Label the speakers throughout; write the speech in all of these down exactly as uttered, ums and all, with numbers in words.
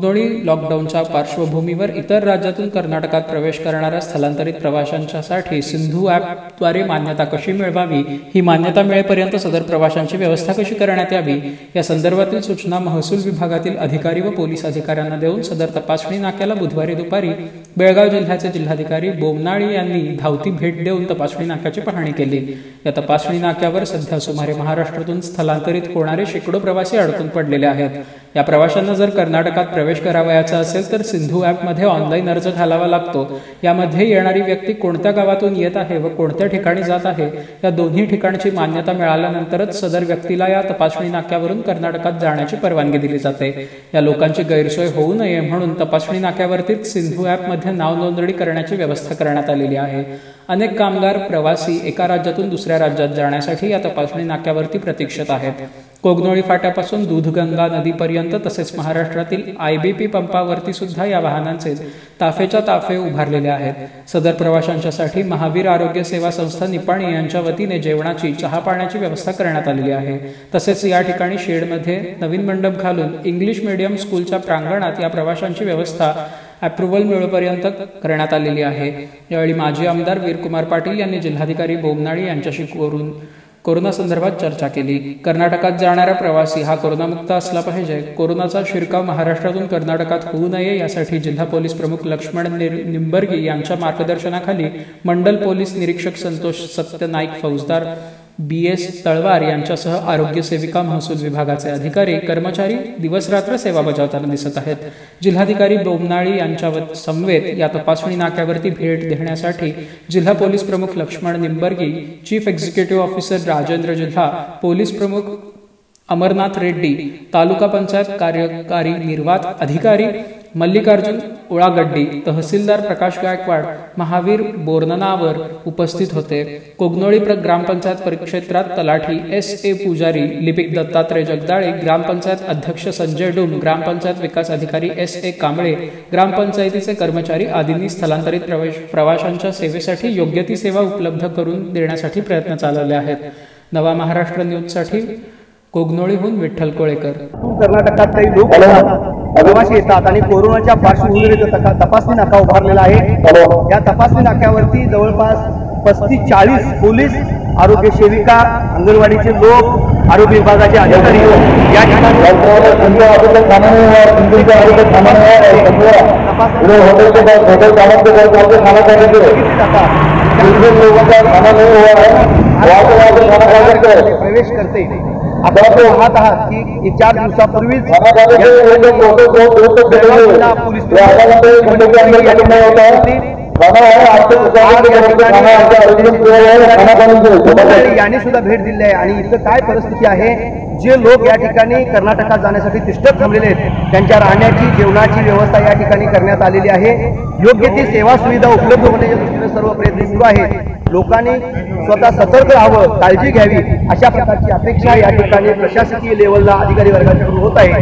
Speaker 1: कोगनोळी लॉकडाऊनच्या पार्श्वभूमीवर इतर राज्यातून कर्नाटकात प्रवेश करणाऱ्या स्थलांतरित प्रवाशांच्यासाठी सिंधू ॲपद्वारे मान्यता कशी मिळवावी, ही मान्यता मिळेपर्यंत सदर प्रवाशांची व्यवस्था कशी करण्यात यावी या संदर्भातील सूचना महसूल विभागातील अधिकारी व पोलीस अधिकाऱ्यांना देऊन सदर तपासणी नाक्याला बुधवारी दुपारी बेळगाव जिल्ह्याचे जिल्हाधिकारी बोमनाळी यांनी धावती भेट देऊन तपासणी नाक्याची पाहणी केली। या तपासणी नाक्यावर सध्या सुमारे महाराष्ट्रातून स्थलांतरित होणारे शेकडो प्रवासी अडकून पडलेले आहेत। या प्रवाशांना जर कर्नाटकात प्रवेश करावयाचा असेल तर सिंधू ॲपमध्ये ऑनलाईन अर्ज घालावा लागतो। यामध्ये येणारी व्यक्ती कोणत्या गावातून येत आहे व कोणत्या ठिकाणी जात आहे या दोन्ही ठिकाणची मान्यता मिळाल्यानंतरच सदर व्यक्तीला या तपासणी नाक्यावरून कर्नाटकात जाण्याची परवानगी दिली जाते। या लोकांची गैरसोय होऊ नये म्हणून तपासणी नाक्यावरतीच सिंधू ॲपमध्ये नाव नोंदणी करण्याची व्यवस्था करण्यात आलेली आहे। अनेक कामगार प्रवासी एका राज्यातून दुसऱ्या राज्यात जाण्यासाठी या तपासणी नाक्यावरती प्रतीक्षेत आहेत। कोगनोळी फाट्यापासून दूधगंगा नदीपर्यंत तसेच महाराष्ट्रातील आयबीपी पंपावरती सुद्धा या वाहनांचे ताफेच्या ताफे उभारलेले आहेत। सदर प्रवाशांच्यासाठी महावीर आरोग्य सेवा संस्था निपाणी यांच्या वतीने जेवणाची चहा पाण्याची व्यवस्था करण्यात आलेली आहे। तसेच या ठिकाणी शेडमध्ये नवीन मंडप घालून इंग्लिश मीडियम स्कूलच्या प्रांगणात या प्रवाशांची व्यवस्था अप्रूव्हल मिळेपर्यंत करण्यात आलेली आहे। यावेळी माजी आमदार वीरकुमार पाटील यांनी जिल्हाधिकारी बोमनाळी यांच्याशी करून कोरोना संदर्भात चर्चा केली। कर्नाटकात जाणारा प्रवासी हा कोरोनामुक्त असला पाहिजे। कोरोनाचा शिरकाव महाराष्ट्रातून कर्नाटकात होऊ नये यासाठी जिल्हा पोलीस प्रमुख लक्ष्मण निंबर्गी यांच्या मार्गदर्शनाखाली मंडल पोलीस निरीक्षक संतोष सत्यनाईक फौजदार बी एस तळवार यांच्यासह आरोग्य सेविका महसूल विभागाचे अधिकारी कर्मचारी दिवसरात्र सेवा बजावताना दिसत आहेत। जिल्हाधिकारी बोमनाळी यांच्या समवेत या तपासणी नाक्यावरती भेट देण्यासाठी जिल्हा पोलीस प्रमुख Laxman Nimbargi, chief executive officer Rajendra जिल्हा पोलीस प्रमुख अमरनाथ रेड्डी, तालुका पंचायत कार्यकारी निर्वात अधिकारी मल्लिकार्जुन उळागड्डी, तहसीलदार प्रकाश गायकवाड, महावीर बोरननावर उपस्थित होते। कोगनोळी ग्रामपंचायत परिक्षेत्रात तलाठी एस ए पुजारी, लिपिक दत्तात्रय जगदाळे, ग्रामपंचायत अध्यक्ष संजय डुम, ग्रामपंचायत विकास अधिकारी एस ए कांबळे, ग्रामपंचायतीचे कर्मचारी आदींनी स्थलांतरित प्रवेश प्रवाशांच्या सेवेसाठी योग्य ती सेवा उपलब्ध करून देण्यासाठी प्रयत्न चालवले आहेत। नवा महाराष्ट्र न्यूजसाठी कोगनोळीहून विठ्ठल कोळेकर।
Speaker 2: कर्नाटकात काही लोक प्रवासी येतात आणि कोरोनाच्या पार्श्वभूमीवर तपासणी नाका उभारलेला आहे। या तपासणी नाक्यावरती जवळपास पस्तीस चाळीस पोलीस, आरोग्य सेविका, अंगणवाडीचे लोक, आरोग्य विभागाचे अधिकारी या ठिकाणी प्रवेश करते। आपण पाहत आहात की एक चार दिवसापूर्वीच यांनी सुद्धा भेट दिली आहे आणि इथं काय परिस्थिती आहे, जे लोक या ठिकाणी कर्नाटकात जाण्यासाठी तिष्ठत थांबलेले आहेत त्यांच्या राहण्याची, जेवणाची व्यवस्था या ठिकाणी करण्यात आलेली आहे। योग्य ती सेवा सुविधा उपलब्ध होण्याच्या दृष्टीने सर्व प्रयत्न सुरू आहेत। लोकांनी स्वतः सतर्क राहावं, काळजी घ्यावी अशा प्रकारची अपेक्षा या ठिकाणी प्रशासकीय लेवलला अधिकारी वर्गाकडून होत आहे।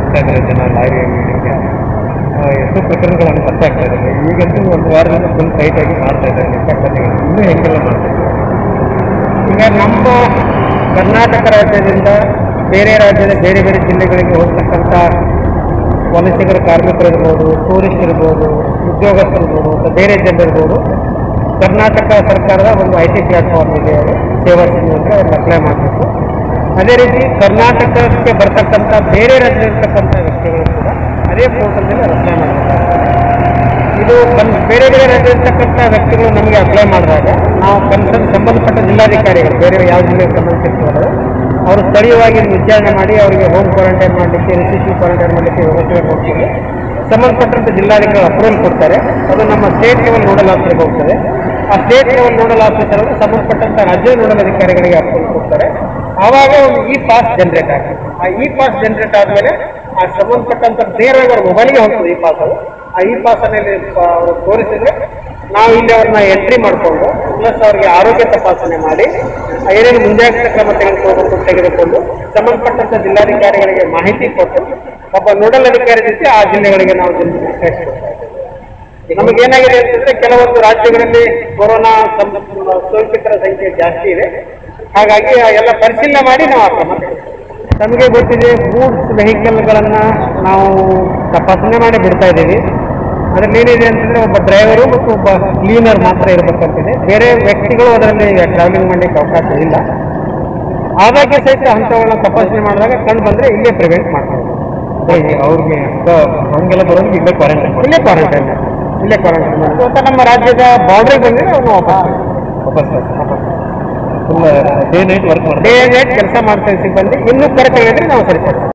Speaker 3: ಎಷ್ಟೋ ಪ್ರಕರಣಗಳನ್ನು ಪತ್ತೆ ಆಗ್ತಾ ಇದ್ದಾರೆ। ಈಗಂತೂ ಒಂದು ವಾರದಿಂದ ಫುಲ್ ಟೈಟ್ ಆಗಿ ಮಾಡ್ತಾ ಇದ್ದಾರೆ, ಇನ್ನೂ ಹೆಂಗೆಲ್ಲ ಮಾಡ್ತಾ ಇದ್ದಾರೆ। ಈಗ ನಮ್ಮ ಕರ್ನಾಟಕ ರಾಜ್ಯದಿಂದ ಬೇರೆ ರಾಜ್ಯದ ಬೇರೆ ಬೇರೆ ಜಿಲ್ಲೆಗಳಿಗೆ ಹೋಗ್ತಕ್ಕಂಥ ವಲಸಿಗರ ಕಾರ್ಮಿಕರಿರ್ಬೋದು, ಟೂರಿಸ್ಟ್ ಇರ್ಬೋದು, ಉದ್ಯೋಗಸ್ಥರಿರ್ಬೋದು ಅಥವಾ ಬೇರೆ ಜನರಿರ್ಬೋದು, ಕರ್ನಾಟಕ ಸರ್ಕಾರದ ಒಂದು ಐ ಟಿ ಪ್ಲಾಟ್ಫಾರ್ಮ್ ಇದೆ, ಅದು ಸೇವಾ ಸಿಂಧು ಅಂದರೆ ಅವ್ರು ಅಪ್ಲೈ ಮಾಡಬೇಕು। ಅದೇ ರೀತಿ ಕರ್ನಾಟಕಕ್ಕೆ ಬರ್ತಕ್ಕಂಥ ಬೇರೆ ರಾಜ್ಯದಲ್ಲಿರ್ತಕ್ಕಂಥ ವ್ಯಕ್ತಿಗಳು ಕೂಡ ಅದೇ ಪೋರ್ಟಲ್ನಲ್ಲಿ ಅಪ್ಲೈ ಮಾಡಬೇಕು। ಇದು ಕನ್ ಬೇರೆ ಬೇರೆ ರಾಜ್ಯದಲ್ಲಿರ್ತಕ್ಕಂಥ ವ್ಯಕ್ತಿಗಳು ನಮಗೆ ಅಪ್ಲೈ ಮಾಡಿದಾಗ ನಾವು ಕನ್ಸರ್ನ್ ಸಂಬಂಧಪಟ್ಟ ಜಿಲ್ಲಾಧಿಕಾರಿಗಳು ಬೇರೆ ಯಾವ ಜಿಲ್ಲೆಗೆ ಸಂಬಂಧಿಸಿರ್ತಾರೋ ಅವರು ಸ್ಥಳೀಯವಾಗಿ ವಿಚಾರಣೆ ಮಾಡಿ ಅವರಿಗೆ ಹೋಮ್ ಕ್ವಾರಂಟೈನ್ ಮಾಡಲಿಕ್ಕೆ, ರಿಸಿಪ್ಟಿವ್ ಕ್ವಾರಂಟೈನ್ ಮಾಡಲಿಕ್ಕೆ ವ್ಯವಸ್ಥೆ ಮಾಡ್ತೀವಿ। ಸಂಬಂಧಪಟ್ಟಂಥ ಜಿಲ್ಲಾಧಿಕಾರಿ ಅಪ್ರೂವಲ್ ಕೊಡ್ತಾರೆ, ಅದು ನಮ್ಮ ಸ್ಟೇಟ್ ಲೆವೆಲ್ ನೋಡಲ್ ಆಫೀಸರ್ಗೆ ಹೋಗ್ತದೆ। ಆ ಸ್ಟೇಟ್ ಲೆವೆಲ್ ನೋಡಲ್ ಆಫೀಸರ್ ಅವರು ಸಂಬಂಧಪಟ್ಟಂಥ ರಾಜ್ಯ ನೋಡಲ್ ಅಧಿಕಾರಿಗಳಿಗೆ ಅಪ್ರೂವಲ್ ಕೊಡ್ತಾರೆ। ಆವಾಗ ಒಂದು ಇ ಪಾಸ್ ಜನರೇಟ್ ಆಗ್ತದೆ। ಆ ಇ ಪಾಸ್ ಜನರೇಟ್ ಆದಮೇಲೆ ಆ ಸಂಬಂಧಪಟ್ಟಂಥ ನೇರವಾಗಿ ಅವ್ರ ಮೊಬೈಲ್ಗೆ ಹೋಗ್ತದೆ ಇ ಪಾಸ್. ಅದು ಆ ಇ ಪಾಸಲ್ಲಿ ಅವರು ತೋರಿಸಿದ್ರೆ ನಾವು ಇಲ್ಲಿ ಅವ್ರನ್ನ ಎಂಟ್ರಿ ಮಾಡಿಕೊಂಡು ಪ್ಲಸ್ ಅವ್ರಿಗೆ ಆರೋಗ್ಯ ತಪಾಸಣೆ ಮಾಡಿ ಏನೇನು ಮುಂಜಾಗ್ರತಾ ಕ್ರಮ ತೆಗೆದುಕೊಂಡು ತೆಗೆದುಕೊಂಡು ಸಂಬಂಧಪಟ್ಟಂಥ ಜಿಲ್ಲಾಧಿಕಾರಿಗಳಿಗೆ ಮಾಹಿತಿ ಕೊಟ್ಟು ಒಬ್ಬ ನೋಡಲ್ ಅಧಿಕಾರಿ ಜೊತೆ ಆ ಜಿಲ್ಲೆಗಳಿಗೆ ನಾವು ಕಳಿಸ್ಕೊಡ್ತಾ ಇದ್ದೀವಿ। ನಮಗೇನಾಗಿದೆ ಅಂತಂದ್ರೆ ಕೆಲವೊಂದು ರಾಜ್ಯಗಳಲ್ಲಿ ಕೊರೋನಾ ಸೋಂಕಿತರ ಸಂಖ್ಯೆ ಜಾಸ್ತಿ ಇದೆ, ಹಾಗಾಗಿ ಎಲ್ಲ ಪರಿಶೀಲನೆ ಮಾಡಿ ನಾವು ಆ ಕ್ರಮ ತಮಗೆ ಗೊತ್ತಿದೆ ಗೂಡ್ಸ್ ವೆಹಿಕಲ್ಗಳನ್ನು ನಾವು ತಪಾಸಣೆ ಮಾಡಿ ಬಿಡ್ತಾ ಇದ್ದೀವಿ. ಅದರಲ್ಲಿ ಏನಿದೆ ಅಂತಂದರೆ ಒಬ್ಬ ಡ್ರೈವರು ಮತ್ತು ಒಬ್ಬ ಕ್ಲೀನರ್ ಮಾತ್ರ ಇರಬೇಕಂತಿದೆ. ಬೇರೆ ವ್ಯಕ್ತಿಗಳು ಅದರಲ್ಲಿ ಟ್ರಾವೆಲಿಂಗ್ ಮಾಡಲಿಕ್ಕೆ ಅವಕಾಶ ಇಲ್ಲ. ಆದಾಗ್ಯ ಸಹಿತ ಅಂಥವುಗಳನ್ನ ತಪಾಸಣೆ ಮಾಡಿದಾಗ ಕಂಡು ಬಂದರೆ ಇಲ್ಲೇ ಪ್ರಿವೆಂಟ್ ಮಾಡ್ತಾರೆ. ಅವ್ರಿಗೆ ಹಂಗೆಲ್ಲ ಬರೋದು ಇಲ್ಲೇ ಕ್ವಾರಂಟೈನ್ ಇಲ್ಲೇ ಕ್ವಾರಂಟೈನ್ ಇಲ್ಲೇ ಕ್ವಾರಂಟೈನ್ ಮಾಡಿ ಮತ್ತು ನಮ್ಮ ರಾಜ್ಯದ ಬಾರ್ಡ್ರಿಗೆ ಬಂದರೆ ಅವನು ವಾಪಸ್ ವಾಪಸ್ ವಾಪಸ್ ಫುಲ್ ಡೇ ನೈಟ್ ವರ್ಕ್ ಮಾಡಿ ಡೇ ನೈಟ್ ಕೆಲಸ ಮಾಡ್ತಾ ಸಿಬ್ಬಂದಿ ಇನ್ನೂ ಕರೆಕ್ಟ್ ಹೇಳಿದ್ರೆ ನಾವು ಸರಿಪಡ್ತೀವಿ.